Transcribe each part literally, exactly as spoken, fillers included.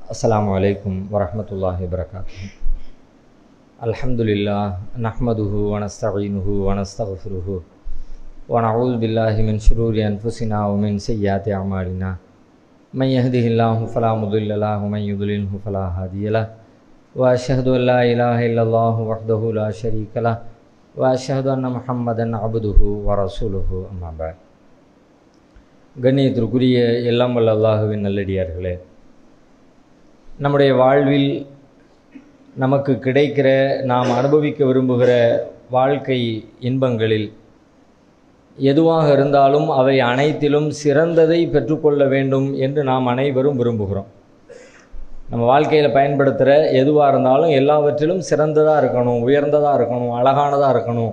अस्सलामु अलैकुम वरहमतुल्लाहि वबरकातुहू। अल्हम्दुलिल्लाह नहमदुहु व नस्तईनुहु व नस्तगफिरुहु व नऊज़ु बिल्लाहि मिन शुरूरि अनफुसिना व मिन सय्यिआति अअमालिना। मन यहदिहिल्लाहु फला मुदिल्ल लहु व मन युद्लिलहु फला हादिय लहु व अशहदु अन ला इलाहा इल्लल्लाहु वहदहु ला शरीक लहु व अशहदु अन्न मुहम्मदन अब्दुहु व रसूलुहु अम्मा बाद। கண்ணியத்திற்குரிய எல்லாம் வல்ல அல்லாஹ்வின் நல்லடியார்களே, நம்முடைய வாழ்வில் நமக்கு கிடைக்கிற, நாம் அனுபவிக்க விரும்புகிற வாழ்க்கை இன்பங்களில் எதுவாக இருந்தாலும் அவை அனைத்திலும் சிறந்ததை பெற்றுக்கொள்ள வேண்டும் என்று நாம் அனைவரும் விரும்புகிறோம். நம்ம வாழ்க்கையில் பயன்படுத்துகிற எதுவாக இருந்தாலும் எல்லாவற்றிலும் சிறந்ததாக இருக்கணும், உயர்ந்ததாக இருக்கணும், அழகானதாக இருக்கணும்.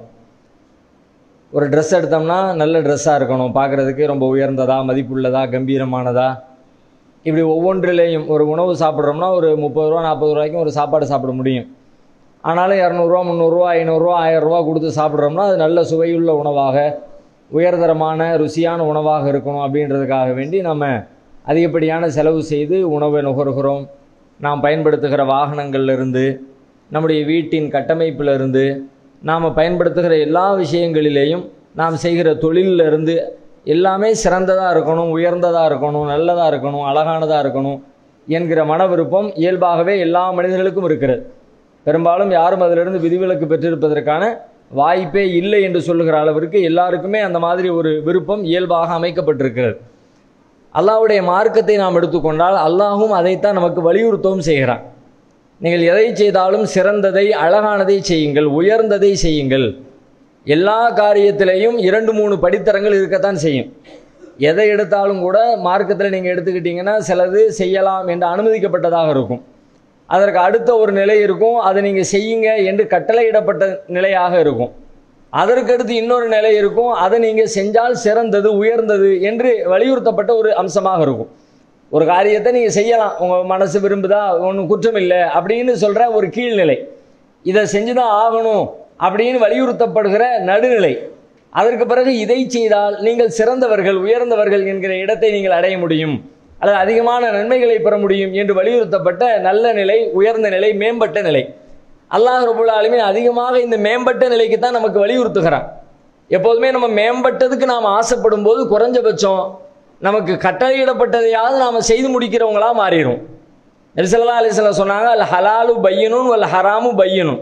ஒரு ட்ரெஸ் எடுத்தோம்னா நல்ல ட்ரெஸ்ஸாக இருக்கணும், பார்க்குறதுக்கு ரொம்ப உயர்ந்ததா, மதிப்புள்ளதா, கம்பீரமானதா. இப்படி ஒவ்வொன்றிலேயும் ஒரு உணவு சாப்பிட்றோம்னா ஒரு முப்பது ரூபா நாற்பது ரூபாய்க்கும் ஒரு சாப்பாடு சாப்பிட முடியும். ஆனாலும் இரநூறுவா முந்நூறுரூவா ஐநூறுரூவா ஆயிரரூவா கொடுத்து சாப்பிட்றோம்னா அது நல்ல சுவையுள்ள உணவாக, உயர்தரமான ருசியான உணவாக இருக்கணும். அப்படின்றதுக்காக வேண்டி நம்ம அதிகப்படியான செலவு செய்து உணவை நுகர்கிறோம். நாம் பயன்படுத்துகிற வாகனங்கள்லேருந்து, நம்முடைய வீட்டின் கட்டமைப்பிலிருந்து, நாம் பயன்படுத்துகிற எல்லா விஷயங்களிலேயும், நாம் செய்கிற தொழிலிருந்து எல்லாமே சிறந்ததாக இருக்கணும், உயர்ந்ததாக இருக்கணும், நல்லதாக இருக்கணும், அழகானதாக இருக்கணும் என்கிற மன விருப்பம் இயல்பாகவே எல்லா மனிதர்களுக்கும் இருக்கிறது. பெரும்பாலும் யாரும் அதிலிருந்து விதிவிலக்கு பெற்றிருப்பதற்கான வாய்ப்பே இல்லை என்று சொல்லுகிற அளவிற்கு எல்லாருக்குமே அந்த மாதிரி ஒரு விருப்பம் இயல்பாக அமைக்கப்பட்டிருக்கிறது. அல்லாஹ்வுடைய மார்க்கத்தை நாம் எடுத்துக்கொண்டால் அல்லாஹும் அதைத்தான் நமக்கு வலியுறுத்தவும் செய்கிறான். நீங்கள் எதை செய்தாலும் சிறந்ததை, அழகானதை செய்யுங்கள், உயர்ந்ததை செய்யுங்கள். எல்லா காரியத்திலையும் இரண்டு மூணு படித்தரங்கள் இருக்கத்தான் செய்யும். எதை எடுத்தாலும் கூட மார்க்கத்தில் நீங்கள் எடுத்துக்கிட்டிங்கன்னா சிலது செய்யலாம் என்று அனுமதிக்கப்பட்டதாக இருக்கும். அதற்கு அடுத்த ஒரு நிலை இருக்கும், அதை நீங்கள் செய்யுங்க என்று கட்டளையிடப்பட்ட நிலையாக இருக்கும். அதற்கடுத்து இன்னொரு நிலை இருக்கும், அதை நீங்கள் செஞ்சால் சிறந்தது, உயர்ந்தது என்று வலியுறுத்தப்பட்ட ஒரு அம்சமாக இருக்கும். ஒரு காரியத்தை நீங்கள் செய்யலாம், உங்கள் மனசு விரும்புதா, ஒன்றும் குற்றம் இல்லை அப்படின்னு சொல்கிற ஒரு கீழ்நிலை. இதை செஞ்சு தான் ஆகணும் அப்படின்னு வலியுறுத்தப்படுகிற நடுநிலை. அதற்கு பிறகு இதை செய்தால் நீங்கள் சிறந்தவர்கள், உயர்ந்தவர்கள் என்கிற இடத்தை நீங்கள் அடைய முடியும், அல்லது அதிகமான நன்மைகளை பெற முடியும் என்று வலியுறுத்தப்பட்ட நல்ல நிலை, உயர்ந்த நிலை, மேம்பட்ட நிலை. அல்லாஹ் ரப்பல் ஆலமீன் அதிகமாக இந்த மேம்பட்ட நிலைக்கு தான் நமக்கு வலியுறுத்துகிறான். எப்போதுமே நம்ம மேம்பட்டதுக்கு நாம் ஆசைப்படும் போது குறைஞ்சபட்சம் நமக்கு கட்டளையிடப்பட்டதையாவது நாம் செய்து முடிக்கிறவங்களா மாறிடும். நபி ஸல்லல்லாஹு அலைஹி வஸல்லம் சொன்னாங்க, அல் ஹலாலு பையனும் வல் ஹராமு பையனும்.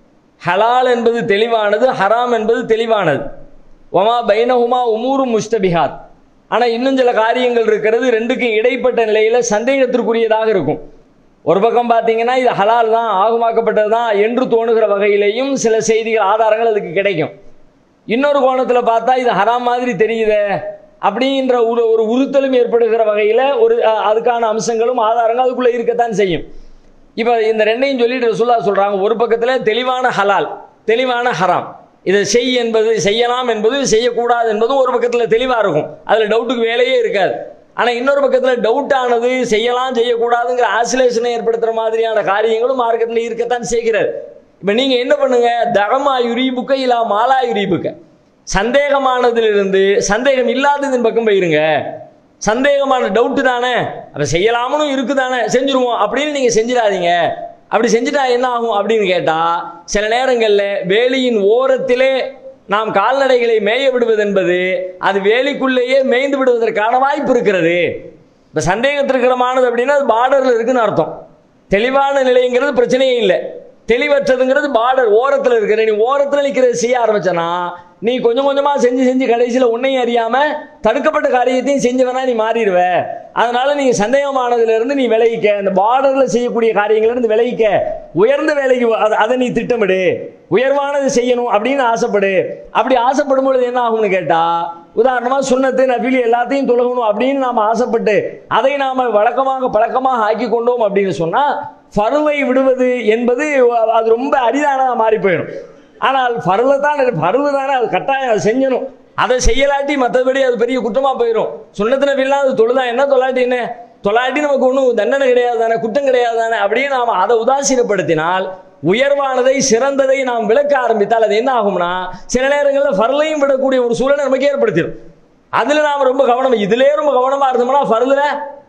ஹலால் என்பது தெளிவானது, ஹராம் என்பது தெளிவானது. ஒமா பைனஹுமா உமூரு முஸ்தபிஹாத். ஆனால் இன்னும் சில காரியங்கள் இருக்கிறது, ரெண்டுக்கும் இடைப்பட்ட நிலையில் சந்தேகத்திற்குரியதாக இருக்கும். ஒரு பக்கம் பார்த்தீங்கன்னா இது ஹலால் தான், ஆகுமாக்கப்பட்டது தான் என்று தோணுகிற வகையிலேயும் சில செய்திகள், ஆதாரங்கள் அதுக்கு கிடைக்கும். இன்னொரு கோணத்தில் பார்த்தா இது ஹராம் மாதிரி தெரியுது அப்படின்ற ஒரு ஒரு உறுத்தலும் ஏற்படுகிற வகையில் ஒரு அதுக்கான அம்சங்களும் ஆதாரங்கள் அதுக்குள்ளே இருக்கத்தான் செய்யும். இப்போ இந்த ரெண்டையும் சொல்லிட்டு ரசூலுல்லாஹ் சொல்கிறாங்க, ஒரு பக்கத்தில் தெளிவான ஹலால், தெளிவான ஹராம், இதை செய் என்பது, செய்யலாம் என்பது, செய்யக்கூடாது என்பதும் ஒரு பக்கத்தில் தெளிவாக இருக்கும், அதில் டவுட்டுக்கு வேலையே இருக்காது. ஆனால் இன்னொரு பக்கத்தில் டவுட்டானது, செய்யலாம் செய்யக்கூடாதுங்கிற ஆசிலேஷனை ஏற்படுத்துகிற மாதிரியான காரியங்களும் மார்க்கத்தில் இருக்கத்தான் செய்கிறது. இப்போ நீங்கள் என்ன பண்ணுங்க, தகமா யுரீபுக்க இல்லா மாலா யுரீபுக்க, சந்தேகமானதிலிருந்து சந்தேகம் இல்லாததின் பக்கம் போயிருங்க. சந்தேகமான டவுட்டு தானே, அதை செய்யலாமனு இருக்குதானே, செஞ்சுருவோம் அப்படின்னு நீங்கள் செஞ்சிடாதீங்க. அப்படி செஞ்சுட்டா என்ன ஆகும் அப்படின்னு கேட்டால், சில நேரங்களில் வேலியின் ஓரத்திலே நாம் கால்நடைகளை மேய விடுவது என்பது அது வேலிக்குள்ளேயே மேய்ந்து விடுவதற்கான வாய்ப்பு இருக்கிறது. இப்போ சந்தேகத்திற்கிறமானது அப்படின்னா அது பார்டரில் இருக்குன்னு அர்த்தம். தெளிவான நிலைங்கிறது பிரச்சனையே இல்லை, தெளிவற்றதுங்கிறது பார்டர் ஓரத்தில் இருக்கிற. நீ ஓரத்தில் நிற்கிறது செய்ய ஆரம்பிச்சனா நீ கொஞ்சம் கொஞ்சமாக செஞ்சு செஞ்சு கடைசியில் உன்னையும் அறியாமல் தடுக்கப்பட்ட காரியத்தையும் செஞ்சவனா நீ மாறிடுவ. அதனால நீ சந்தேகமானதுலேருந்து நீ விலகிக்க, அந்த பார்டரில் செய்யக்கூடிய காரியங்கள்லேருந்து விலகிக்க, உயர்ந்த வேலைக்கு அதை நீ திட்டமிடு, உயர்வானது செய்யணும் அப்படின்னு ஆசைப்படு. அப்படி ஆசைப்படும் பொழுது என்ன ஆகும்னு கேட்டால், உதாரணமாக சுன்னத்து நஃபில் எல்லாத்தையும் தொழுகணும் அப்படின்னு நாம் ஆசைப்பட்டு அதை நாம் வழக்கமாக பழக்கமாக ஆக்கி கொண்டோம் அப்படின்னு சொன்னால் ஃபர்லை விடுவது என்பது அது ரொம்ப அரிதானதாக மாறி போயிடும். ஆனால் ஃபர்லை தான், ஃபர்லு தானே, அது கட்டாயம், அதை செஞ்சணும். அதை செய்யலாட்டி மற்றபடி அது பெரிய குற்றமாக போயிடும். சுன்னத்து நஃபில்லாம் அது தொழுதா என்ன, தொலாட்டி என்ன, தொலாட்டி நமக்கு ஒன்றும் தண்டனை கிடையாது தானே, குற்றம் கிடையாது தானே அப்படின்னு நாம் அதை உதாசீனப்படுத்தினால், உயர்வானதை சிறந்ததை நாம் விளக்க ஆரம்பித்தால் அது என்ன ஆகும்னா சில நேரங்களில் ஃபர்லையும் விடக்கூடிய ஒரு சூழலை நமக்கு ஏற்படுத்திடும். அதில் நாம் ரொம்ப கவனம், இதிலே ரொம்ப கவனமாக இருந்தோம்னா ஃபர்லில்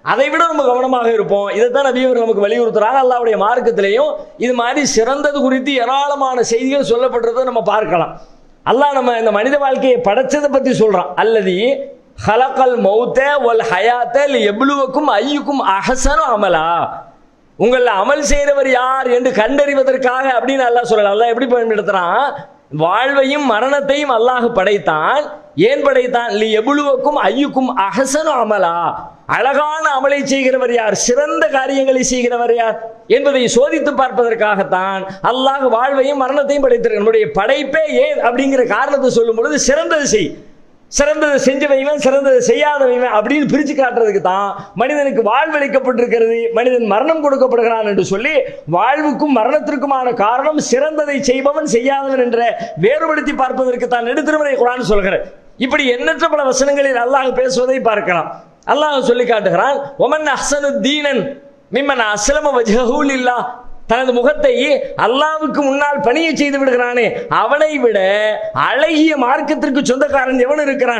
அதை விட நம்ம கவனமாக இருப்போம். இதைத்தான் நபி அவர்கள் நமக்கு வலியுறுத்துறாங்க. அல்லாஹ்வுடைய மார்க்கத்திலையும் இது மாதிரி சிறந்தது குறித்து ஏராளமான செய்திகள் சொல்லப்படுறதை நம்ம பார்க்கலாம். அல்லாஹ் நம்ம இந்த மனித வாழ்க்கையை படைச்சதை பத்தி சொல்றான். அல்லதி ஹலகல் மௌத வல் ஹயாத்த லியப்லுவக்கும் அய்யுக்கும் அஹ்ஸனு அமலா. உங்கள அமல் செய்கிறவர் யார் என்று கண்டறிவதற்காக அப்படின்னு அல்லாஹ் சொல்லலாம். அல்லாஹ் எப்படி பயன்படுத்துறான்? வாழ்வையும் மரணத்தையும் அல்லாஹ் படைத்தான். ஏன் படைத்தான்? லியப்லுவக்கும் அய்யுக்கும் அஹ்ஸனு அமலா. அழகான அமலை செய்கிறவர் யார், சிறந்த காரியங்களை செய்கிறவர் யார் என்பதை சோதித்து பார்ப்பதற்காகத்தான் அல்லாஹ் வாழ்வையும் மரணத்தையும் படைத்திருக்கிறார். நம்முடைய படைப்பே ஏன் அப்படிங்கிற காரணத்தை சொல்லும் பொழுது சிறந்தது செய், சிறந்ததை செஞ்சவைவன் சிறந்ததை செய்யாதவைவன் அப்படின்னு பிரிச்சு காட்டுறதுக்கு தான் மனிதனுக்கு வாழ்வளிக்கப்பட்டிருக்கிறது, மனிதன் மரணம் கொடுக்கப்படுகிறான் என்று சொல்லி வாழ்வுக்கும் மரணத்திற்குமான காரணம் சிறந்ததை செய்பவன் செய்யாதவன் என்ற வேறுபடுத்தி பார்ப்பதற்கு தான் நெடுத்திருமறை குர்ஆன் சொல்கிறது. இப்படி எண்ணற்ற பல வசனங்களில் அல்லாஹ் பேசுவதை பார்க்கலாம். அல்லாஹ் சொல்லி காட்டுகிறான், ஒமன் அஹ்ஸனு தீனன் மிம்மன் அஸ்லம வஜ்ஹஹு லில்லாஹ். தனது முகத்தை அல்லாஹ்வுக்கு முன்னால் பணியை செய்து விடுகிறானே அவனை விட அழகிய மார்க்கத்திற்கு சொந்தக்காரன் எவன் இருக்கிறான்?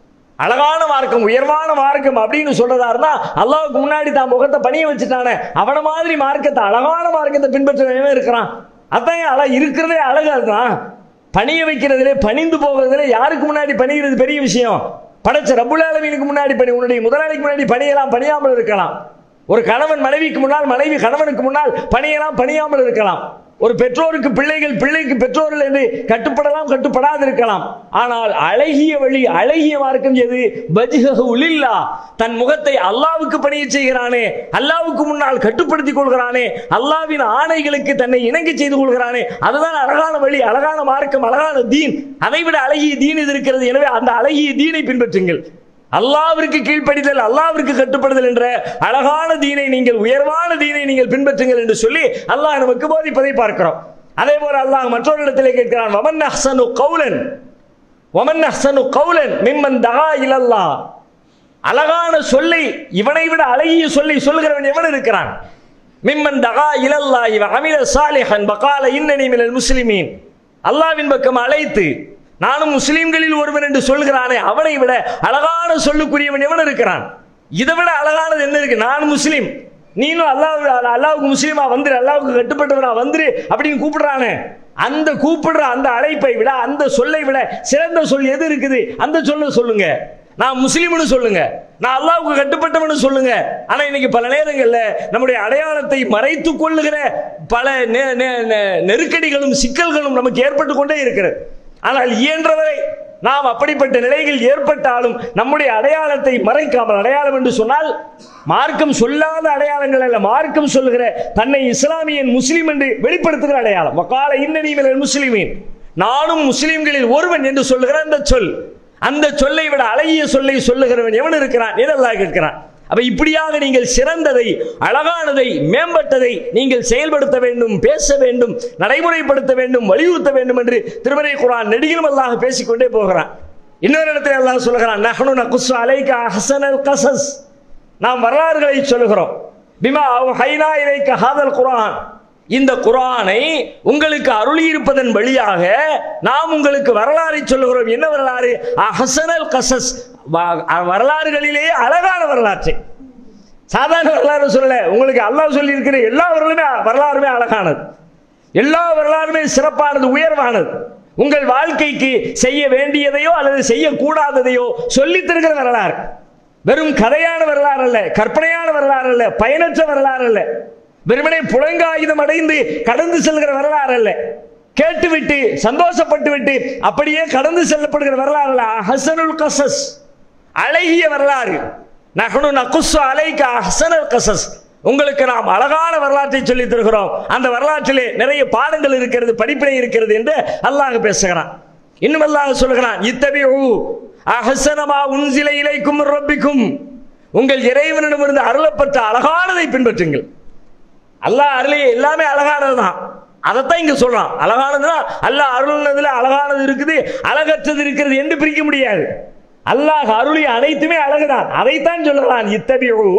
அழகான மார்க்கம், உயர்வான மார்க்கம் அப்படின்னு சொல்றதா இருந்தா அல்லாஹ்வுக்கு முன்னாடி தான் முகத்தை பணிய வச்சுட்டானே அவன மாதிரி மார்க்கத்தை, அழகான மார்க்கத்தை பின்பற்றவன் இருக்கிறான். அதான் அழ இருக்கிறதே அழகா தான். பணிய வைக்கிறதுல பணிந்து போகிறதுல யாருக்கு முன்னாடி பணிகிறது பெரிய விஷயம்? படைச்ச ரப்புல் ஆலமீனுக்கு முன்னாடி பணி. உன்னுடைய முதலாளிக்கு முன்னாடி பணியலாம், பணியாமல் இருக்கலாம். ஒரு கணவன் மனைவிக்கு முன்னால், மனைவி கணவனுக்கு முன்னால் பணியலாம், பணியாமல் இருக்கலாம். ஒரு பெற்றோருக்கு பிள்ளைகள், பிள்ளைக்கு பெற்றோர்கள் என்று கட்டுப்படலாம், கட்டுப்படாது இருக்கலாம். ஆனால் அழகிய வழி, அழகிய மார்க்கம் எது? வஜ்ஹஹு லில்லாஹ். தன் முகத்தை அல்லாஹ்வுக்கு பணிய செய்கிறானே, அல்லாஹ்வுக்கு முன்னால் கட்டுப்படுத்திக் கொள்கிறானே, அல்லாஹ்வின் ஆணைகளுக்கு தன்னை இணங்கி செய்து கொள்கிறானே, அதுதான் அழகான வழி, அழகான மார்க்கம், அழகான தீன். அதை விட அழகிய தீன் இது இருக்கிறது. எனவே அந்த அழகிய தீனை பின்பற்றுங்கள். அல்லாஹ்விற்கு கீழ்ப்படிதல், அல்லாஹ்விற்கு கட்டுப்படுதல் என்ற அழகான தீனை நீங்கள், உயர்வான தீனை நீங்கள் பின்பற்றுங்கள் என்று சொல்லி அல்லாஹ் நமக்கு போதிப்பதை பார்க்கிறோம். அதே போல அல்லாஹ் மற்றொரு இடத்திலே கேட்கிறான், வமன் அஹ்ஸனு கௌலன் வமன் அஹ்ஸனு கௌலன் மிம்மன் தஆ இலல்லாஹ். அழகான சொல்லை, இவனை விட அழகிய சொல்லை சொல்கிறவன் எவன் இருக்கிறான்? மிம்மன் தஆ இலல்லாஹி வ அமில சாலிஹன் வகால இன்னனி மினல் முஸ்லிமீன். அல்லாஹ்வின் பக்கம் அழைத்து நானும் முஸ்லிம்களில் ஒருவன் என்று சொல்கிறானே அவனை விட அழகான சொல்லுக்குரியவன் எவன் இருக்கிறான்? இதை விட அழகானது என்ன இருக்கு? நான் முஸ்லீம், நீனும் அல்லாஹ் அல்லாஹ்வுக்கு முஸ்லீமா வந்துரு, அல்லாஹ்வுக்கு கட்டுப்பட்டவனா வந்துரு அப்படின்னு கூப்பிடுறானே, அந்த கூப்பிடுற அந்த அழைப்பை விட, அந்த சொல்லை விட சிறந்த சொல் எது இருக்குது? அந்த சொல்ல சொல்லுங்க. நான் முஸ்லீம்னு சொல்லுங்க, நான் அல்லாஹ்வுக்கு கட்டுப்பட்டவனு சொல்லுங்க. ஆனா இன்னைக்கு பல நேரங்கள்ல நம்முடைய அடையாளத்தை மறைத்துக் கொள்ளுகிற பல நெருக்கடிகளும் சிக்கல்களும் நமக்கு ஏற்பட்டு கொண்டே இருக்கிறது. ஆனால் இயன்றவரை நாம் அப்படிப்பட்ட நிலைகள் ஏற்பட்டாலும் நம்முடைய அடையாளத்தை மறைக்காமல், அடையாளம் என்று சொன்னால் மார்க்கம் சொல்லாத அடையாளங்கள் அல்ல, மார்க்கம் சொல்லுகிற தன்னை இஸ்லாமியன் முஸ்லிம் என்று வெளிப்படுத்துகிற அடையாளம். வகால இன்னனி மினல் முஸ்லிமீன், நானும் முஸ்லிம்களில் ஒருவன் என்று சொல்லுகிற அந்த சொல், அந்த சொல்லை விட அழகிய சொல்லை சொல்லுகிறவன் எவன் இருக்கிறான் என்று அல்லாஹ் கேட்கிறான். அப்ப இப்படியாக நீங்கள் சிறந்ததை, அழகானதை, மேம்பட்டதை நீங்கள் செயல்படுத்த வேண்டும், பேச வேண்டும், நடைமுறைப்படுத்த வேண்டும், வலியுறுத்த வேண்டும் என்று திருமறை குர்ஆன் நெடுகிலும் அல்லாஹ் பேசிக்கொண்டே போகிறான். இன்னொரு இடத்துல அல்லாஹ் சொல்கிறான், நஹ்னு நகுஸ்ஸு அலைக அஹ்ஸனல் கஸஸ். நாம் வரலாறுகளை சொல்கிறோம். பிமா அவ்ஹைனா இலைக ஹாதல் குர்ஆன். இந்த குர்ஆனை உங்களுக்கு அருளி இருப்பதன் வழியாக நாம் உங்களுக்கு வரலாறை சொல்லுகிறோம். என்ன வரலாறு? அஹ்ஸனல் கஸஸ். வரலாறுகளிலே அழகான வரலாற்றை, சாதாரண வரலாறு சொல்லல. உங்களுக்கு அல்லாஹ் சொல்லி இருக்கிற எல்லா வரலாறுமே வரலாறுமே அழகானது, எல்லா வரலாறுமே சிறப்பானது, உயர்வானது. உங்கள் வாழ்க்கைக்கு செய்ய வேண்டியதையோ அல்லது செய்யக்கூடாததையோ சொல்லி தருகிற வரலாறு. வெறும் கதையான வரலாறு அல்ல, கற்பனையான வரலாறு அல்ல, பயனற்ற வரலாறு அல்ல, வெறுமனே புலங்காயுதம் அடைந்து கடந்து செல்கிற வரலாறு அல்ல, கேட்டுவிட்டு சந்தோஷப்பட்டு விட்டு அப்படியே கடந்து செல்லப்படுகிற வரலாறு அல்ல. அஹ்ஸனுல் கஸஸ், அழகிய வரலாறு. நஹ்னு நகுஸ்ஸு அலைக அஹ்ஸனல் கஸஸ். உங்களுக்கு நாம் அழகான வரலாற்றை சொல்லி தருகிறோம். அந்த வரலாற்றிலே நிறைய பாடங்கள் இருக்கிறது, படிப்பினை இருக்கிறது என்று அல்லாஹ் பேசுகிறான். இன்னும் அல்லாஹ் சொல்கிறான், இத்தபிஉ அஹ்ஸன மா உன்ஸில இலைக்கும் மிர் ரப்பிக்கும். உங்கள் இறைவனிடமிருந்து அருளப்பட்ட அழகானதை பின்பற்றுங்கள். அல்லாஹ் அருளிய எல்லாமே அழகானதுதான், அதைத்தான் இங்க சொல்றான். அழகானதுன்னா அல்லாஹ் அருள்னதுல அழகானது இருக்குது, அழகற்றது இருக்கிறது என்று பிரிக்க முடியாது. அல்லாஹ் அருளிய அனைத்துமே அழகுதான், அதைத்தான் சொல்றான். இத்தபிஉ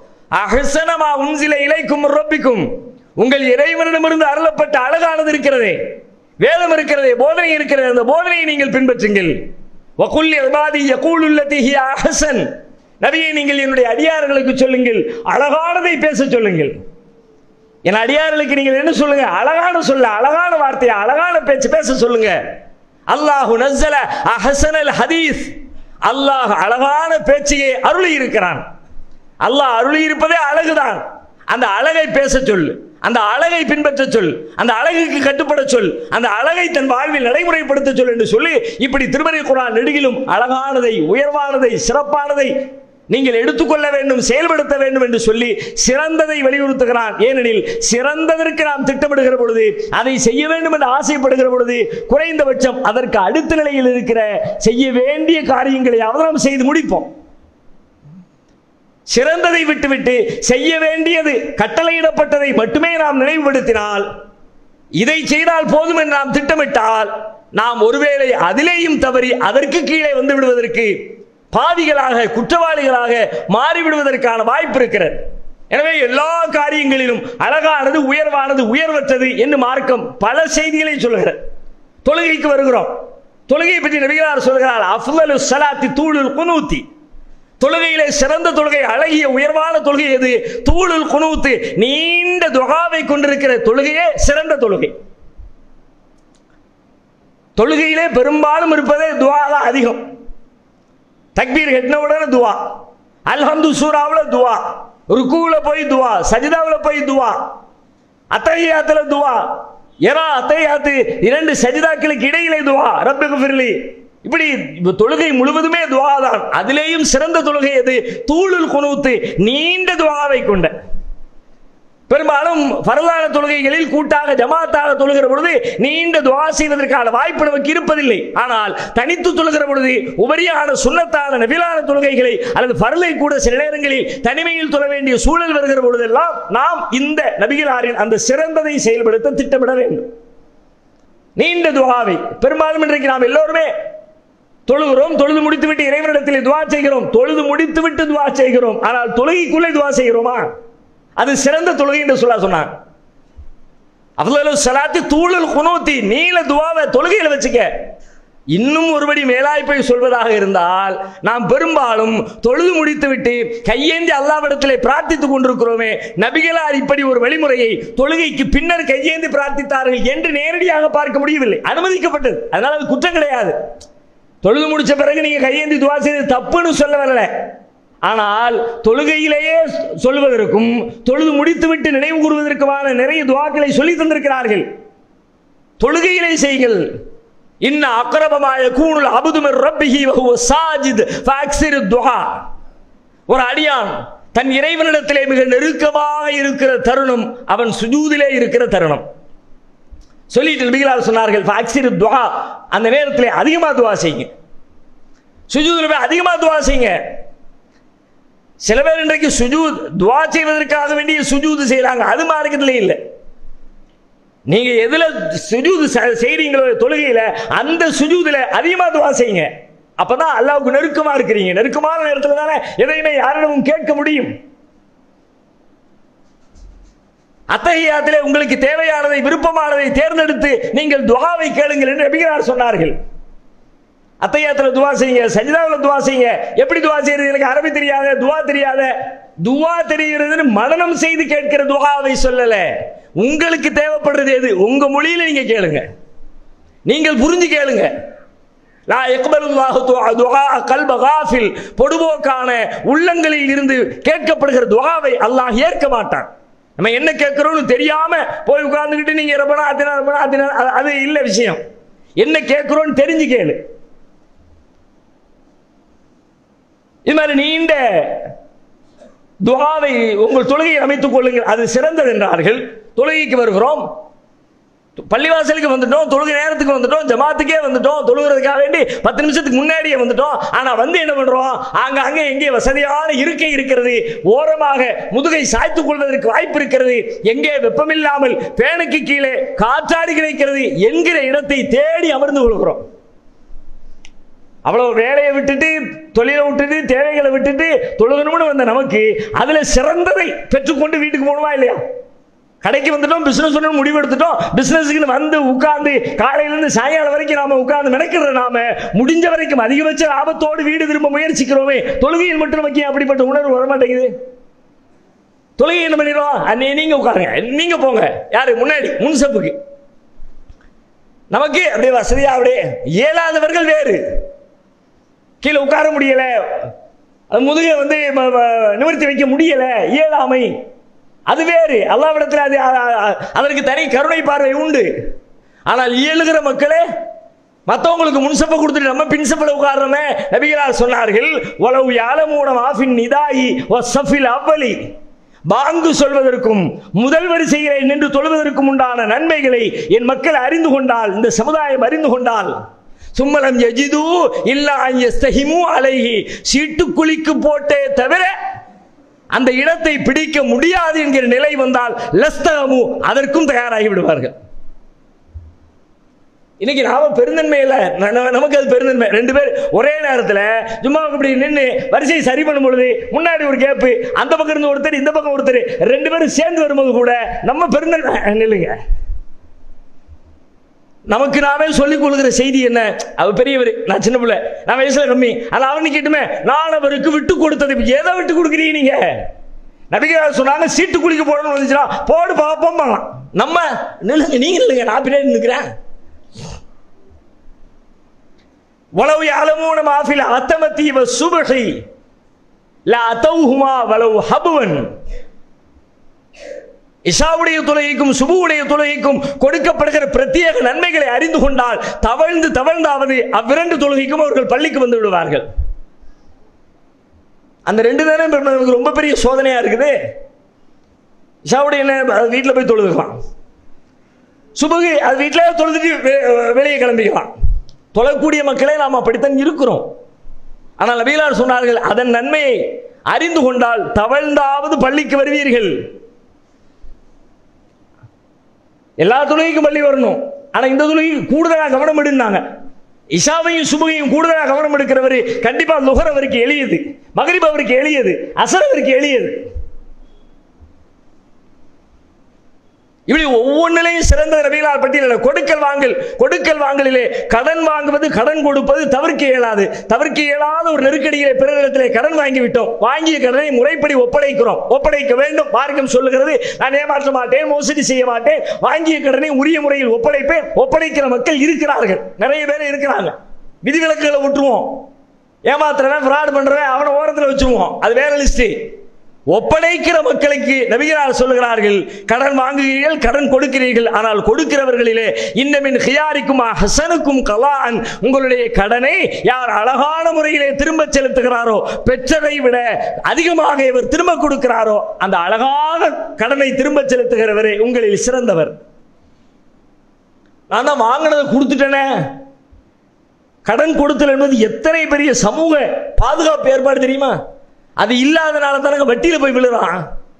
அஹ்ஸன மா உன்ஸில இலைக்கும் மிர் ரப்பிக்கும். உங்கள் இறைவனிடமிருந்து அருளப்பட்ட அழகானது இருக்கிறதே, வேதம் இருக்கிறதே, போதனை இருக்கிறது, அந்த போதனையை நீங்கள் பின்பற்றுங்கள். வகுல் இபாதி யகூலு அல்லதி ஹிய அஹ்ஸன். நபியை நீங்கள் என்னுடைய அடியார்களுக்கு சொல்லுங்கள், அழகானதை பேச சொல்லுங்கள். என் அடியார்களுக்கு நீங்கள் என்ன சொல்லுங்க? அழகான சொல்ல, அழகான வார்த்தையை, அழகான பேச்சு பேச சொல்லுங்க. அல்லாஹு நஸ்ஸல அஹ்ஸனல் ஹதீஸ், அல்லாஹ் அழகான பேச்சையை அருளி இருக்கிறான். அல்லாஹ் அருளி இருப்பதே அழகுதான். அந்த அழகை பேச சொல்லு, அந்த அழகை பின்பற்ற சொல், அந்த அழகுக்கு கட்டுப்பட சொல், அந்த அழகை தன் வாழ்வில் நடைமுறைப்படுத்த சொல் என்று சொல்லி இப்படி திருமறை குர்ஆன் நெடுகிலும் அழகானதை, உயர்வானதை, சிறப்பானதை நீங்கள் எடுத்துக்கொள்ள வேண்டும், செயல்படுத்த வேண்டும் என்று சொல்லி சிறந்ததை வலியுறுத்துகிறான். ஏனெனில் சிறந்ததற்கு நாம் திட்டமிடுகிற பொழுது, அதை செய்ய வேண்டும் என்று ஆசைப்படுகிற பொழுது, குறைந்தபட்சம் அதற்கு அடுத்த நிலையில் இருக்கிற செய்ய வேண்டிய காரியங்களை அவதானம் செய்து முடிப்போம். சிறந்ததை விட்டுவிட்டு செய்ய வேண்டியது கட்டளையிடப்பட்டதை மட்டுமே நாம் நினைவுபடுத்தினால், இதை செய்தால் போதும் என்று நாம் திட்டமிட்டால், நாம் ஒருவேளை அதிலேயும் தவறி அதற்கு கீழே வந்து விடுவதற்கு, பாவிகளாக, குற்றவாளிகளாக மாறிவிடுவதற்கான வாய்ப்பு இருக்கிறது. எனவே எல்லா காரியங்களிலும் அழகானது, உயர்வானது, உயர்வற்றது என்று மார்க்கம் பல செய்திகளை சொல்லுகிறது. தொழுகைக்கு வருகிறோம். தொழுகையை பற்றி நபிகளார் சொல்கிறார், அஃலலு ஸலாத்தி தூலுல் குனூத்தி. தொழுகையிலே சிறந்த தொழுகை, அழகிய உயர்வான தொழுகை எது? தூலுல் குனூத், நீண்ட துஆவை கொண்டிருக்கிற தொழுகையே சிறந்த தொழுகை. தொழுகையிலே பெரும்பாலும் இருப்பதே துஆ தான் அதிகம். தக்பீர் கட்டினவுடனே துஆ, அல்ஹம்து சூராவுல துஆ, ருக்குவுல போய் துஆ, சஜிதாவுல போய் துஆ, அத்தஹியாத்துல துஆ, யரா அத்தஹியாத்து இரண்டு சஜிதாக்களுக்கு இடையிலே துஆ, ரப்பிக்ஃபிர்லி. இப்படி தொழுகை முழுவதுமே துஆ தான். அதிலேயும் சிறந்த தொழுகை எது? தூலுல் குனூத், நீண்ட துஆவை கொண்ட. பெரும்பாலும் ஃபர்லான தொழுகைகளில் கூட்டாக ஜமாத்தாக தொழுகிற பொழுது நீண்ட துஆ செய்வதற்கான வாய்ப்பு நமக்கு இருப்பதில்லை. ஆனால் தனித்து தொழுகிற பொழுது உபரியான சுன்னத்தான நபிலான தொழுகைகளை அல்லது ஃபர்லை கூட சில நேரங்களில் தனிமையில் தொழ வேண்டிய சூழல் வருகிற பொழுதெல்லாம் நாம் இந்த நபிகளாரின் அந்த சிறந்ததை செயல்படுத்த திட்டமிட வேண்டும். நீண்ட துஆவை பெரும்பாலும் இன்றைக்கு நாம் எல்லோருமே தொழுகிறோம், தொழுது முடித்துவிட்டு இறைவனிடத்தில் துஆ செய்கிறோம், தொழுது முடித்துவிட்டு துஆ செய்கிறோம். ஆனால் தொழுகைக்குள்ளே துஆ செய்கிறோமா? அது சிறந்த தொழுகை என்று சொல்ல சொன்னாங்க. அஃலலு ஸலாத்தி தூலுல் குனூத்தி, நீல துஆவை தொழுகையில வச்சுக்க. இன்னும் ஒருபடி மேலாய் போய் சொல்வதாக இருந்தால், நாம் பெரும்பாலும் தொழுது முடித்துவிட்டு கையேந்தி அல்லாஹ்விடத்திலே பிரார்த்தித்துக் கொண்டிருக்கிறோமே, நபிகளார் இப்படி ஒரு வழிமுறையை தொழுகைக்கு பின்னர் கையேந்தி பிரார்த்தித்தார்கள் என்று நேரடியாக பார்க்க முடியவில்லை. அனுமதிக்கப்பட்டது, அதனால அது குற்றம் கிடையாது. தொழுது முடிச்ச பிறகு நீங்க கையேந்தி துஆ செய்து தப்புன்னு சொல்ல வரல. ஆனால் தொழுகையிலேயே சொல்வதற்கும் தொழுது முடித்துவிட்டு நினைவு கூறுவதற்குமான நிறைய துஆக்களை சொல்லி தந்திருக்கிறார்கள். தொழுகையிலே செய்யுங்கள். இன்ன அக்ரபமா யகூனுல் அப்து மிர் ரப்பிஹி வ ஹுவ சாஜித் ஃபஅக்ஸிரு துஆ. ஒரு அடியான் தன் இறைவனிடத்திலே மிக நெருக்கமாக இருக்கிற தருணம் அவன் சுஜூதிலே இருக்கிற தருணம். சொல்லிட்டு நபிகளார் சொன்னார்கள், ஃபஅக்ஸிரு துஆ, அந்த நேரத்திலே அதிகமாக துஆ செய்யுங்க. சுஜூதிலே அதிகமாக துஆ செய்யுங்க. சில பேர் இன்றைக்கு சுஜூத் துஆ செய்வதற்காக வேண்டிய சுஜூது செய்யறாங்க, அது மார்க்கத்திலே இல்லை. நீங்க எதுல சுஜூது செய்றீங்களோ தொழுகையில, அந்த சுஜூதுல அதிகமா துஆ செய்யுங்க. அப்பதான் அல்லாஹ்வுக்கு நெருக்கமா இருக்கிறீங்க. நெருக்கமான நேரத்துல தானே எதையுமே யாரிடமும் கேட்க முடியும். அத்தஹியாத்திலே உங்களுக்கு தேவையானதை, விருப்பமானதை தேர்ந்தெடுத்து நீங்கள் துஆவை கேளுங்கள் என்று நபிகளார் சொன்னார்கள். அத்தஹியாத்துல துஆ செய்யுங்க, சஜிதாவுல துஆ செய்யுங்க. எப்படி துஆ செய்யறது? எனக்கு அரபி தெரியாத, துஆ தெரியாத. துஆ தெரிகிறதுன்னு மனனம் செய்து கேட்கிற துஆவை சொல்லல. உங்களுக்கு தேவைப்படுறது எது? உங்க மொழியில நீங்க கேளுங்க, நீங்கள் புரிஞ்சு கேளுங்க. லா யக்பலுல்லாஹு துஆ கல்ப காஃபில், பொடுபோக்கான உள்ளங்களில் இருந்து கேட்கப்படுகிற துஆவை அல்லாஹ் ஏற்க மாட்டான். நம்ம என்ன கேட்கிறோம்னு தெரியாம போய் உட்கார்ந்துக்கிட்டு நீங்க ரப்பனா அத்தினா ரப்பனா அத்தினா, அது இல்ல விஷயம். என்ன கேட்கிறோம்னு தெரிஞ்சு கேளு. இது மாதிரி நீண்ட துஆவை உங்கள் தொழுகையை அமைத்துக் கொள்ளுங்கள், அது சிறந்தது என்றார்கள். தொழுகைக்கு வருகிறோம், பள்ளிவாசலுக்கு வந்துட்டோம், தொழுகை நேரத்துக்கு வந்துட்டோம், ஜமாத்துக்கே வந்துட்டோம், தொழுகிறதுக்காக வேண்டி பத்து நிமிஷத்துக்கு முன்னாடியே வந்துட்டோம். ஆனா வந்து என்ன பண்றோம்? அங்க அங்க எங்கே வசதியான இருக்கை இருக்கிறது, ஓரமாக முதுகை சாய்த்துக் கொள்வதற்கு வாய்ப்பு இருக்கிறது, எங்கே வெப்பமில்லாமல் பேனுக்கு கீழே காற்றாடி கிடைக்கிறது என்கிற இடத்தை தேடி அமர்ந்து கொள்கிறோம். அவ்வளவு வேலையை விட்டுட்டு, தொழிலை விட்டுட்டு, தேவைகளை விட்டுட்டு தொழுகணும்னு வந்த நமக்கு அதுல சிறந்ததை பெற்றுக்கொண்டு வீட்டுக்கு போகணுமா இல்லையா? கடைக்கு வந்துட்டோம், பிசினஸ் பண்ண முடிவு எடுத்துட்டோம், பிசினஸ்க்கு வந்து உட்கார்ந்து காலையில இருந்து சாயங்காலம் வரைக்கும் நாம உட்கார்ந்து மெனக்கிற நாம முடிஞ்ச வரைக்கும் அதிகபட்ச ஆபத்தோடு வீடு திரும்ப முயற்சிக்கிறோமே. தொழுகையில் மட்டும் நமக்கு அப்படிப்பட்ட உணர்வு வர மாட்டேங்குது. தொழுகை என்ன பண்ணிடுவோம், அண்ணே நீங்க உட்காருங்க, நீங்க போங்க, யாரு முன்னாடி முன்சப்புக்கு. நமக்கு அப்படியே வசதியா அப்படியே இயலாதவர்கள் வேறு, கீழே உட்கார முடியல, முதுகை வந்து நிவர்த்தி வைக்க முடியல, இயலாமை, அது வேறு. அல்லாஹ்விடத்தில் அது அதற்கு தனி கருணை பார்வை உண்டு. ஆனால் இயலுகிற மக்களே மற்றவங்களுக்கு முன்சப்ப கொடுத்துட்டு நம்ம பின்சப்பல உட்கார்றோமே. நபிகளார் சொன்னார்கள், வலவு யாலமூன மாஃபின் நிதாயி வஸ்ஸஃபில் அவ்வலி, பாங்கு சொல்வதற்கும் முதல் வரிசையிலே நின்று தொழுவதற்கும் உண்டான நன்மைகளை என் மக்கள் அறிந்து கொண்டால், இந்த சமுதாயம் அறிந்து கொண்டால், சும்மலம் யஜிது இல்லா யஸ்தஹிமு அலைஹி, சீட்டுக்குழிக்கு போட்டே தவிர அந்த இடத்தை பிடிக்க முடியாது என்கிற நிலை வந்தால் லஸ்தஹமு, அதற்கும் தயாராகி விடுவார்கள். இன்னைக்கு நாம பெருந்தன்மையில நமக்கு அது பெருந்தன்மை. ரெண்டு பேர் ஒரே நேரத்தில் ஜும்மாவுக்கு இப்படி நின்று வரிசையை சரி பண்ணும் பொழுது முன்னாடி ஒரு கேப்பு, அந்த பக்கம் இருந்து ஒருத்தர் இந்த பக்கம் ஒருத்தர், ரெண்டு பேரும் சேர்ந்து வரும்போது கூட நம்ம பெருந்தன்மை இல்லைங்க. நமக்கு நாமே சொல்லிக் கொள்கிற செய்தி என்ன, அவர் பெரியவர், நான் சின்ன பிள்ளை, நான் வயசுல கம்மி, ஆனால் அவனு கேட்டுமே நான் அவருக்கு விட்டு கொடுத்தது. எதை விட்டு கொடுக்குறீங்க நீங்க? நபிகள் சொன்னாங்க சீட்டு குளிக்க போடணும்னு வந்துச்சுன்னா போடு பாப்போம். நம்ம நில்லுங்க, நீங்க இல்லைங்க, நான் பின்னாடி நிற்கிறேன். வலவு யஅலமூன மா ஃபில் அத்தமத்தி வஸ்ஸுப்ஹி லா தௌஹுமா வலவு ஹபுவன், இஷாவுடைய தொழுகைக்கும் சுபுவுடைய தொழுகைக்கும் கொடுக்கப்படுகிற பிரத்யேக நன்மைகளை அறிந்து கொண்டால் தவழ்ந்து தவழ்ந்தாவது அவ்விரண்டு தொழுகைக்கும் அவர்கள் பள்ளிக்கு வந்து விடுவார்கள். அந்த ரெண்டு தானே நமக்கு ரொம்ப பெரிய சோதனையா இருக்குது. இஷாவுடைய வீட்டில் போய் தொழுதுக்கலாம், சுபுகு அது வீட்டில் தொழுதுட்டு வெளியே கிளம்பிக்கலாம். தொழக்கூடிய மக்களை நாம் அப்படித்தான் இருக்கிறோம். ஆனால் நபிகளார் சொன்னார்கள், அதன் நன்மையை அறிந்து கொண்டால் தவழ்ந்தாவது பள்ளிக்கு வருவீர்கள். எல்லா தொழுகைக்கும் பள்ளி வரணும், ஆனா இந்த தொழுகைக்கு கூடுதலாக கவனம் எடுனாங்க. இஷாவையும் சுபகையும் கூடுதலாக கவனம் எடுக்கிறவர் கண்டிப்பா லுஹர் அவருக்கு எளியது, மக்ரிப் அவருக்கு எளியது, அஸர் அவருக்கு எளியது. இப்படி ஒவ்வொன்றிலையும் சிறந்த நபிகளார் பட்டியலில் கொடுக்கல் வாங்கல் கொடுக்கல் வாங்கலிலே கடன் வாங்குவது கடன் கொடுப்பது தவிர்க்க இயலாது. தவிர்க்க இயலாத ஒரு நெருக்கடியிலே பிறரிடத்திலே கடன் வாங்கி விட்டோம், வாங்கிய கடனை முறைப்படி ஒப்படைக்கிறோம், ஒப்படைக்க வேண்டும். மார்க்கம் சொல்லுகிறது, நான் ஏமாற்ற மாட்டேன், மோசடி செய்ய மாட்டேன், வாங்கிய கடனை உரிய முறையில் ஒப்படைப்பேன். ஒப்படைக்கிற மக்கள் இருக்கிறார்கள், நிறைய பேர் இருக்கிறாங்க. விதிவிலக்குகளை விட்டுருவோம், ஏமாத்துறவன் ஃப்ராட் பண்றவன் அவனை ஓரத்தில் வச்சுருவோம், அது வேற லிஸ்ட். ஒப்படைக்கிற மக்களுக்கு நபிகளார் சொல்லுகிறார்கள், கடன் வாங்குகிறீர்கள், கடன் கொடுக்கிறீர்கள், ஆனால் கொடுக்கிறவர்களிலே இன்னமின் ஹியாரிக்கும் ஹசனுக்கும் கலான், உங்களுடைய கடனை யார் அழகான முறையிலே திரும்ப செலுத்துகிறாரோ, பெற்றதை விட அதிகமாக இவர் திரும்ப கொடுக்கிறாரோ, அந்த அழகான கடனை திரும்ப செலுத்துகிறவரே உங்களில் சிறந்தவர். நான் தான் வாங்கினதை கொடுத்துட்டேனே. கடன் கொடுத்தல் என்பது எத்தனை பெரிய சமூக பாதுகாப்பு ஏற்பாடு தெரியுமா? அது இல்லாதனால தானங்க வட்டியில போய் விழுறான்.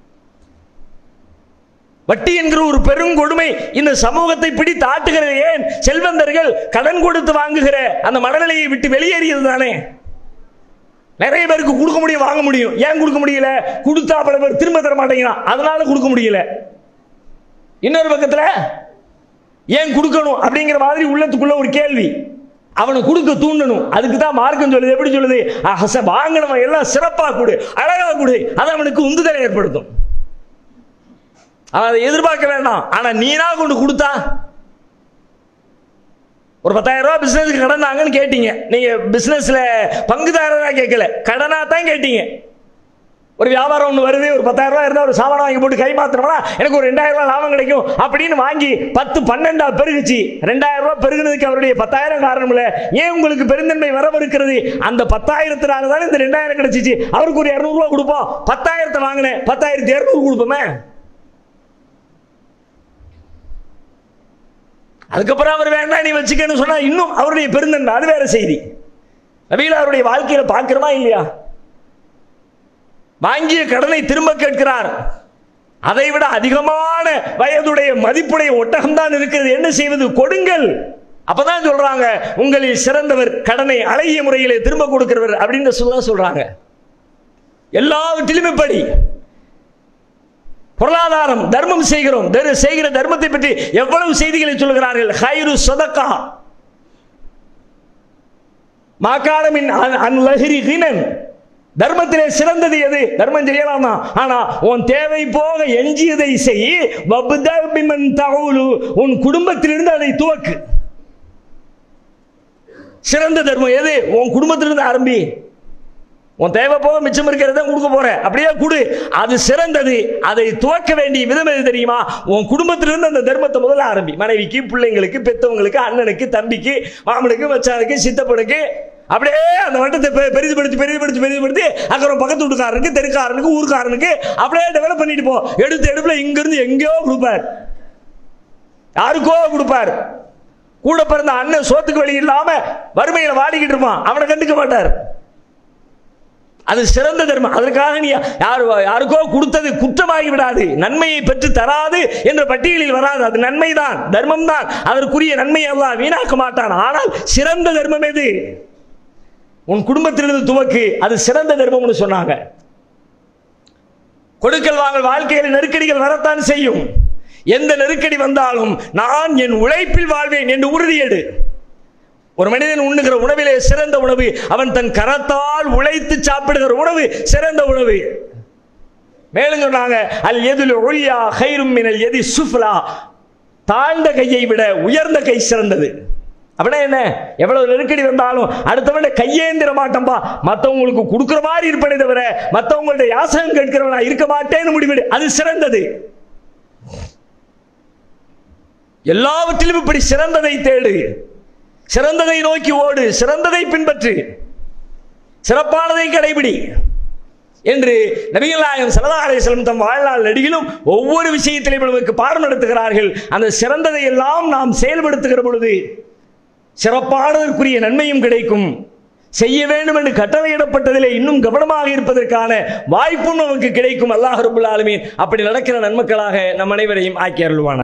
வட்டி என்கிற ஒரு பெருங்கொடுமை இந்த சமூகத்தை பிடித்து ஆட்டுகிறது. ஏன்? செல்வந்தர்கள் கடன் கொடுத்து வாங்குகிற அந்த மனநிலையை விட்டு வெளியேறியது தானே. நிறைய பேருக்கு கொடுக்க முடியும், வாங்க முடியும். ஏன் கொடுக்க முடியல? கொடுத்தா பல பேர் திரும்ப தர மாட்டேங்கிறான், அதனால கொடுக்க முடியல. இன்னொரு பக்கத்துல ஏன் கொடுக்கணும் அப்படிங்கிற மாதிரி உள்ளத்துக்குள்ள ஒரு கேள்வி, அவனை கொடுக்க தூண்டணும். அதுக்கு தான் மார்க்கம் சொல்லுது. எப்படி சொல்லுது? வாங்கினவன் எல்லாம் சிறப்பா கொடு, அழகா கொடு, அது அவனுக்கு உந்துதலை ஏற்படுத்தும். அதை எதிர்பார்க்க வேண்டாம். ஆனா நீனா கொண்டு கொடுத்தா, ஒரு பத்தாயிரம் ரூபாய் பிசினஸ்க்கு கடன் தாங்கன்னு கேட்டீங்க, நீங்க பிசினஸ்ல பங்குதாரரா கேட்கல, கடனா தான் கேட்டீங்க. ஒரு வியாபாரம் ஒன்று வருது, ஒரு பத்தாயிரம் ரூபாய் இருந்தால் ஒரு சாமான் வாங்கி போட்டு கை மாத்திரம்னா எனக்கு ஒரு ரெண்டாயிரம் ரூபாய் லாபம் கிடைக்கும் அப்படின்னு வாங்கி பத்து பன்னெண்டா பெருகுச்சு. ரெண்டாயிரம் ரூபாய் பெருகுனதுக்கு அவருடைய பத்தாயிரம் காரணம் இல்லை. ஏன் உங்களுக்கு பெருந்தன்மை வரவிருக்கிறது? அந்த பத்தாயிரத்தினால தானே இந்த ரெண்டாயிரம் கிடைச்சிச்சு. அவருக்கு ஒரு இருநூறு ரூபாய் கொடுப்போம், பத்தாயிரத்தை வாங்கினேன், பத்தாயிரத்தி இருநூறு கொடுப்போமே. அதுக்கப்புறம் அவர் வேண்டாம் நீ வச்சுக்கன்னு சொன்னா இன்னும் அவருடைய பெருந்தன்மை, அது வேற செய்தி. நபிகளாருடைய வாழ்க்கையில பார்க்கிறோமா இல்லையா? வாங்கிய கடனை திரும்ப கேட்கிறார். அதை விட அதிகமான வயதுடைய மதிப்புடைய ஒட்டகம் தான் இருக்கிறது. என்ன செய்வது? கொடுங்கள். அப்பதான் சொல்றாங்க, உங்களில் சிறந்தவர் கடனை அழகிய முறையிலே திரும்ப கொடுக்கிறவர் அப்படின்னு சொல்ல சொல்றாங்க. எல்லாவற்றிலும் இப்படி பொருளாதாரம், தர்மம் செய்கிறோம். செய்கிற தர்மத்தை பற்றி எவ்வளவு செய்திகளை சொல்கிறார்கள். ஹைரு சதகா மாகாணமின் அன்லஹிரி கினன். தர்மத்திலே சிறந்தது எது? தர்மம் செய்யலாம் தான், ஆனா உன் தேவை போக எஞ்சியதை செய். உன் குடும்பத்திலிருந்து அதை துவக்கு. சிறந்த தர்மம் எது? உன் குடும்பத்திலிருந்து ஆரம்பி. உன் தேவை போக மிச்சம் இருக்கிறத கொடுக்க போற, அப்படியே கொடு. அது சிறந்தது. அதை துவக்க வேண்டிய விதம் எது தெரியுமா? உன் குடும்பத்திலிருந்து அந்த தர்மத்தை முதல்ல ஆரம்பி. மனைவிக்கு, பிள்ளைங்களுக்கு, பெத்தவங்களுக்கு, அண்ணனுக்கு, தம்பிக்கு, மாமனுக்கு, மச்சானுக்கு, சித்தப்பனுக்கு, அப்படியே அந்த வட்டத்தை பெரிதுபடுத்தி பெரிதுபடுத்தி பெரிதுபடுத்தி அப்புறம் பக்கத்து வீட்டுக்காரனுக்கு, தெருக்காரனுக்கு, ஊருக்காரனுக்கு அப்படியே டெவலப் பண்ணிட்டு போ. எடுத்து எடுப்புல இங்கிருந்து எங்கேயோ கொடுப்பார், யாருக்கோ கொடுப்பார். கூட பிறந்த அண்ணன் சோத்துக்கு வழி இல்லாம வறுமையில வாடிக்கிட்டு இருப்பான், அவனை கண்டுக்க மாட்டார். அது சிறந்த தர்மம். அதற்காக நீ யாரு யாருக்கோ கொடுத்தது குற்றமாகி விடாது, நன்மையை பெற்று தராது என்ற பட்டியலில் வராது. அது நன்மைதான், தர்மம் தான். அதற்குரிய நன்மை அல்லாஹ் வீணாக்க மாட்டான். ஆனால் சிறந்த தர்மம் எது? உன் குடும்பத்திலிருந்து துவக்கு. அது சிறந்த தர்மம்னு சொன்னாங்க. கொடுக்கல் வாங்கல் வாழ்க்கையில் நெருக்கடிகள் வரத்தான் செய்யும். எந்த நெருக்கடி வந்தாலும் நான் என் உழைப்பில் வாழ்வேன் என்று உறுதியேடு. ஒரு மனிதன் உண்ணுகிற உணவிலே சிறந்த உணவு அவன் தன் கரத்தால் உழைத்து சாப்பிடுகிற உணவு சிறந்த உணவு. மேலும் சொன்னாங்க, அல் யதுல் உல்யா கைரும் மினல் யதி சுஃப்லா. தாழ்ந்த கையை விட உயர்ந்த கை சிறந்தது. அப்படின்னா என்ன? எவ்வளவு நெருக்கடி வந்தாலும் அடுத்தவன் கையேந்திர மாட்டம்பா, மற்றவங்களுக்கு கொடுக்கிற மாதிரி இருப்பதை தவிர மற்றவங்களுடைய யாசகம் கேட்கிறவனா இருக்க மாட்டேன்னு முடிவிடு. அது சிறந்தது. எல்லாவற்றிலும் இப்படி சிறந்ததை தேடு, சிறந்ததை நோக்கி ஓடு, சிறந்ததை பின்பற்று, சிறப்பானதை கடைபிடி என்று நபிகள் நாயகம் ஸல்லல்லாஹு அலைஹி வஸல்லம் தம் வாழ்நாள் நெடுகிலும் ஒவ்வொரு விஷயத்திலும் நமக்கு பாடம் நடத்துகிறார்கள். அந்த சிறந்ததை எல்லாம் நாம் செயல்படுத்துகிற பொழுது சிறப்பானதற்குரிய நன்மையும் கிடைக்கும். செய்ய வேண்டும் என்று கட்டளையிடப்பட்டதிலே இன்னும் கவனமாக இருப்பதற்கான வாய்ப்பும் நமக்கு கிடைக்கும். அல்லாஹ் ரப்பல் ஆலமீன் அப்படி நடக்கிற நன்மக்களாக நம் அனைவரையும் ஆக்கி அருள்வானாக.